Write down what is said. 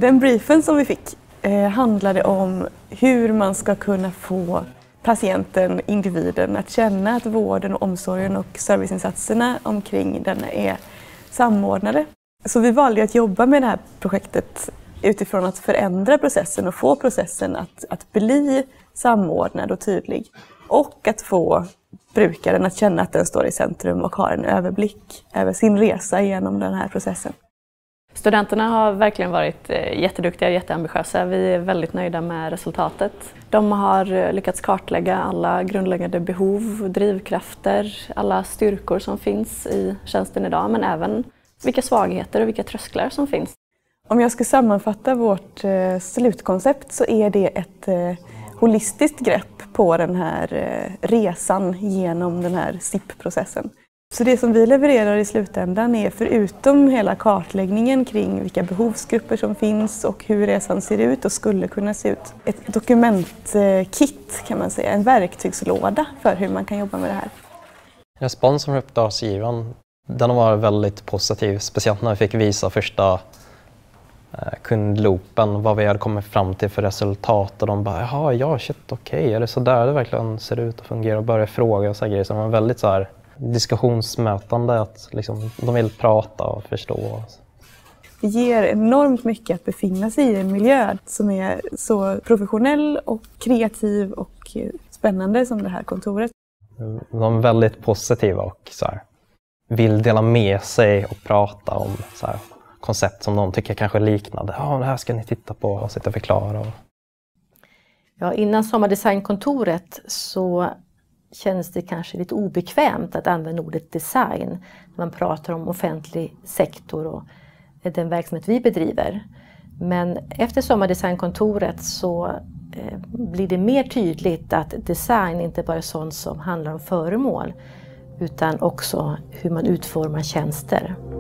Den briefen som vi fick handlade om hur man ska kunna få patienten, individen, att känna att vården och omsorgen och serviceinsatserna omkring den är samordnade. Så vi valde att jobba med det här projektet utifrån att förändra processen och få processen att bli samordnad och tydlig. Och att få brukaren att känna att den står i centrum och har en överblick över sin resa genom den här processen. Studenterna har verkligen varit jätteduktiga och jätteambitiösa. Vi är väldigt nöjda med resultatet. De har lyckats kartlägga alla grundläggande behov, drivkrafter, alla styrkor som finns i tjänsten idag, men även vilka svagheter och vilka trösklar som finns. Om jag ska sammanfatta vårt slutkoncept så är det ett holistiskt grepp på den här resan genom den här SIP-processen. Så det som vi levererar i slutändan är, förutom hela kartläggningen kring vilka behovsgrupper som finns och hur resan ser ut och skulle kunna se ut, ett dokumentkit kan man säga, en verktygslåda för hur man kan jobba med det här. Responsen från uppdragsgivaren, den har varit väldigt positiv, speciellt när vi fick visa första kundloopen, vad vi hade kommit fram till för resultat, och de bara, jaha, ja, shit, okej, är det så där det verkligen ser ut att fungera, och börja fråga och så grejer. Så det var väldigt så här diskussionsmötande, att liksom, de vill prata och förstå. Det ger enormt mycket att befinna sig i en miljö som är så professionell och kreativ och spännande som det här kontoret. De är väldigt positiva och så här, vill dela med sig och prata om så här koncept som de tycker kanske liknande. Ja, det här ska ni titta på och sitta och förklara. Ja, innan Sommardesignkontoret så känns det kanske lite obekvämt att använda ordet design när man pratar om offentlig sektor och den verksamhet vi bedriver. Men efter Sommardesignkontoret så blir det mer tydligt att design inte bara är sånt som handlar om föremål, utan också hur man utformar tjänster.